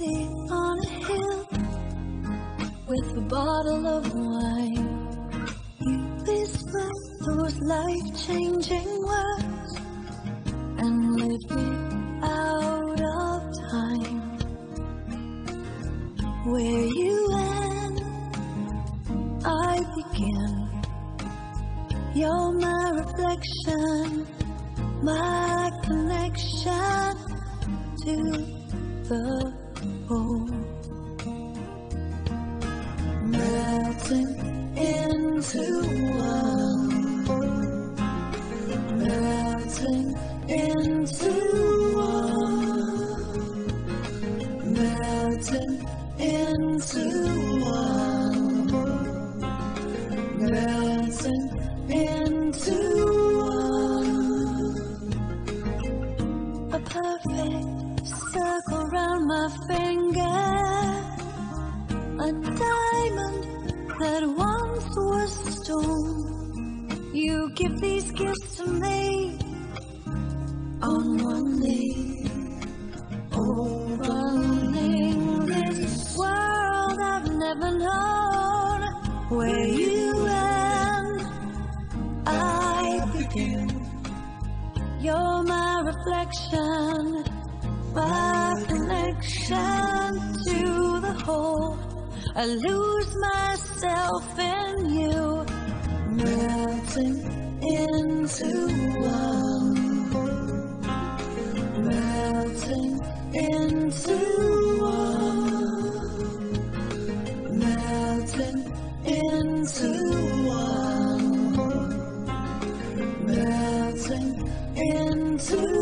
seat on a hill with a bottle of wine. You whisper those life-changing words and lead me out of time. Where you end, I begin. You're my reflection, my connection to the whole. Melting into one, melting into one, melting into one, melting into one. A perfect circle round my finger, a diamond that once was stone. You give these gifts to me on one knee, overrunning this world I've never known. Where you end, I begin. You're my reflection, my connection to the whole. I lose myself in you, melting into one, melting into one, melting into one, melting into